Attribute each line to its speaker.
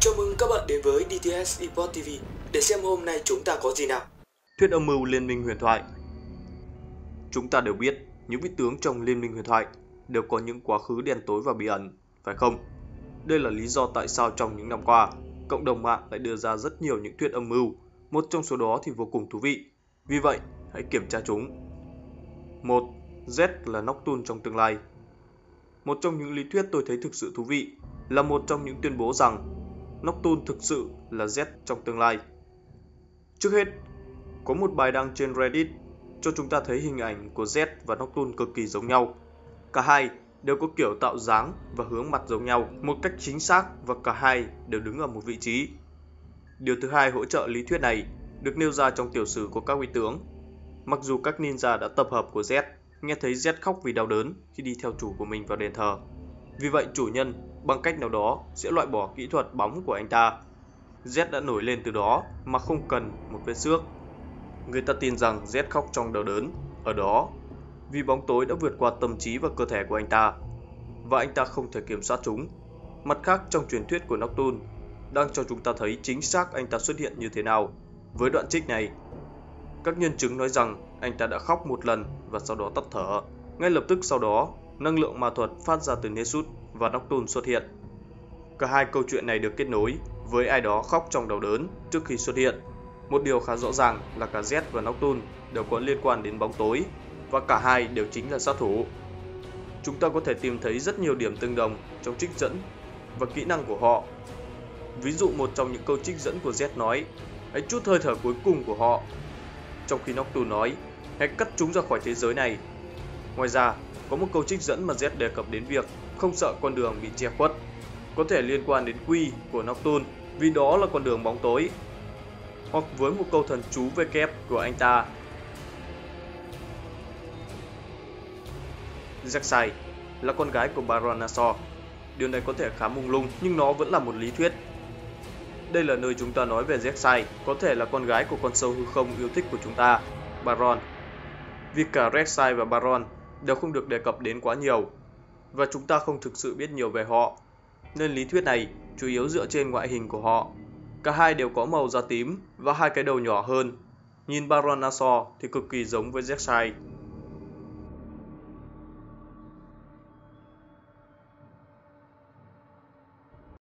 Speaker 1: Chào mừng các bạn đến với DTS Esports TV để xem hôm nay chúng ta có gì nào.
Speaker 2: Thuyết âm mưu Liên minh huyền thoại. Chúng ta đều biết những vị tướng trong Liên minh huyền thoại đều có những quá khứ đen tối và bí ẩn, phải không? Đây là lý do tại sao trong những năm qua, cộng đồng mạng lại đưa ra rất nhiều những thuyết âm mưu, một trong số đó thì vô cùng thú vị. Vì vậy, hãy kiểm tra chúng. 1. Z là Nocturne trong tương lai. Một trong những lý thuyết tôi thấy thực sự thú vị là một trong những tuyên bố rằng Nocturne thực sự là Z trong tương lai. Trước hết, có một bài đăng trên Reddit cho chúng ta thấy hình ảnh của Z và Nocturne cực kỳ giống nhau. Cả hai đều có kiểu tạo dáng và hướng mặt giống nhau một cách chính xác và cả hai đều đứng ở một vị trí. Điều thứ hai hỗ trợ lý thuyết này được nêu ra trong tiểu sử của các vị tướng. Mặc dù các ninja đã tập hợp của Z nghe thấy Z khóc vì đau đớn khi đi theo chủ của mình vào đền thờ. Vì vậy chủ nhân bằng cách nào đó sẽ loại bỏ kỹ thuật bóng của anh ta. Z đã nổi lên từ đó mà không cần một vết xước. Người ta tin rằng Z khóc trong đau đớn ở đó vì bóng tối đã vượt qua tâm trí và cơ thể của anh ta và anh ta không thể kiểm soát chúng. Mặt khác, trong truyền thuyết của Nocturne đang cho chúng ta thấy chính xác anh ta xuất hiện như thế nào. Với đoạn trích này, các nhân chứng nói rằng anh ta đã khóc một lần và sau đó tắt thở. Ngay lập tức sau đó, năng lượng ma thuật phát ra từ Nessus và Nocturne xuất hiện. Cả hai câu chuyện này được kết nối với ai đó khóc trong đau đớn trước khi xuất hiện. Một điều khá rõ ràng là cả Z và Nocturne đều có liên quan đến bóng tối và cả hai đều chính là sát thủ. Chúng ta có thể tìm thấy rất nhiều điểm tương đồng trong trích dẫn và kỹ năng của họ. Ví dụ một trong những câu trích dẫn của Z nói, hãy trút hơi thở cuối cùng của họ, trong khi Nocturne nói, hãy cắt chúng ra khỏi thế giới này. Ngoài ra, có một câu trích dẫn mà Z đề cập đến việc không sợ con đường bị che khuất, có thể liên quan đến quy của Nocturne vì đó là con đường bóng tối, hoặc với một câu thần chú W của anh ta. Rek'Sai là con gái của Baron Nashor. Điều này có thể khá mông lung nhưng nó vẫn là một lý thuyết. Đây là nơi chúng ta nói về Rek'Sai có thể là con gái của con sâu hư không yêu thích của chúng ta, Baron. Vì cả Rek'Sai và Baron đều không được đề cập đến quá nhiều và chúng ta không thực sự biết nhiều về họ, nên lý thuyết này chủ yếu dựa trên ngoại hình của họ. Cả hai đều có màu da tím và hai cái đầu nhỏ hơn. Nhìn Baron Nashor thì cực kỳ giống với Rek'Sai.